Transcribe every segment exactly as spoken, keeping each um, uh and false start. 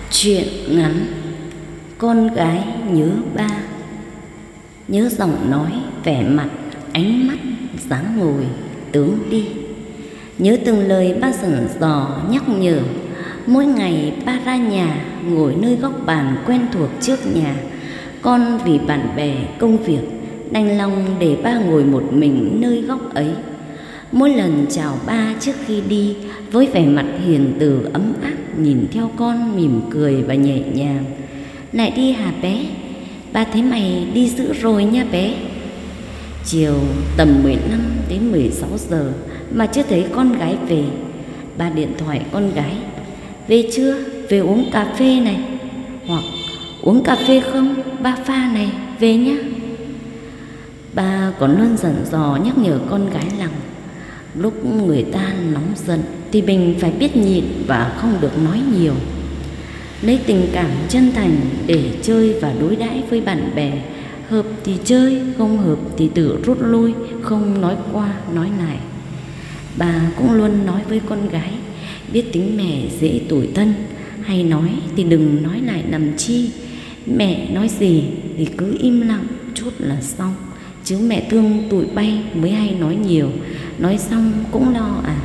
Chuyện ngắn Con gái nhớ ba. Nhớ giọng nói, vẻ mặt, ánh mắt, dáng ngồi, tướng đi. Nhớ từng lời ba dặn dò nhắc nhở. Mỗi ngày ba ra nhà, ngồi nơi góc bàn quen thuộc trước nhà. Con vì bạn bè, công việc, đành lòng để ba ngồi một mình nơi góc ấy. Mỗi lần chào ba trước khi đi, với vẻ mặt hiền từ ấm áp, nhìn theo con mỉm cười và nhẹ nhàng. Lại đi hả bé? Ba thấy mày đi dữ rồi nha bé. Chiều tầm mười lăm đến mười sáu giờ mà chưa thấy con gái về. Ba điện thoại con gái: về chưa? Về uống cà phê này. Hoặc: uống cà phê không? Ba pha này, về nhá. Ba còn luôn dặn dò nhắc nhở con gái rằng lúc người ta nóng giận thì mình phải biết nhịn và không được nói nhiều. Lấy tình cảm chân thành để chơi và đối đãi với bạn bè. Hợp thì chơi, không hợp thì tự rút lui, không nói qua nói lại. Bà cũng luôn nói với con gái: biết tính mẹ dễ tủi thân, hay nói thì đừng nói lại làm chi. Mẹ nói gì thì cứ im lặng chút là xong, chứ mẹ thương tụi bay mới hay nói nhiều. Nói xong cũng lo à.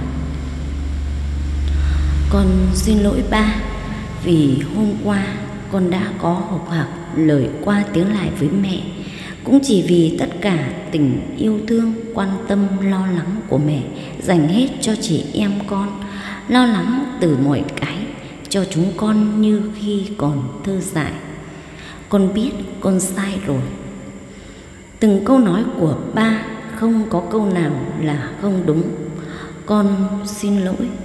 Con xin lỗi ba, vì hôm qua con đã có hộc hạc lời qua tiếng lại với mẹ. Cũng chỉ vì tất cả tình yêu thương, quan tâm, lo lắng của mẹ dành hết cho chị em con. Lo lắng từ mọi cái cho chúng con như khi còn thơ dại. Con biết con sai rồi. Từng câu nói của ba không có câu nào là không đúng. Con xin lỗi.